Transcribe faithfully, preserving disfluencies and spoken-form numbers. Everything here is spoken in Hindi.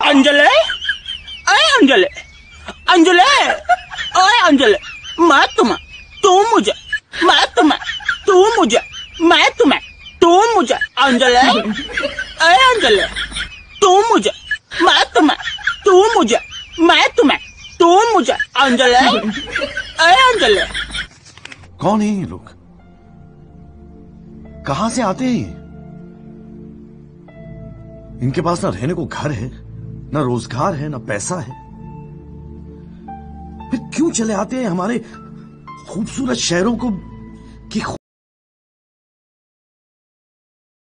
अंजलि, अरे अंजलि, अंजलि, अरे अंजलि, मैं तुम्हें, तू मुझे, मैं तुम्हें, तू मुझे, मैं तुम्हें, तू मुझे, अंजलि, अरे अंजलि, तू मुझे, मैं तुम्हें, तू मुझे, मैं तुम्हें, तू मुझे, अंजलि, अरे अंजलि। कौन है ये लोग? कहां से आते हैं ये? इनके पास ना रहने को घर है, ना रोजगार है, ना पैसा है, फिर क्यों चले आते हैं हमारे खूबसूरत शहरों को की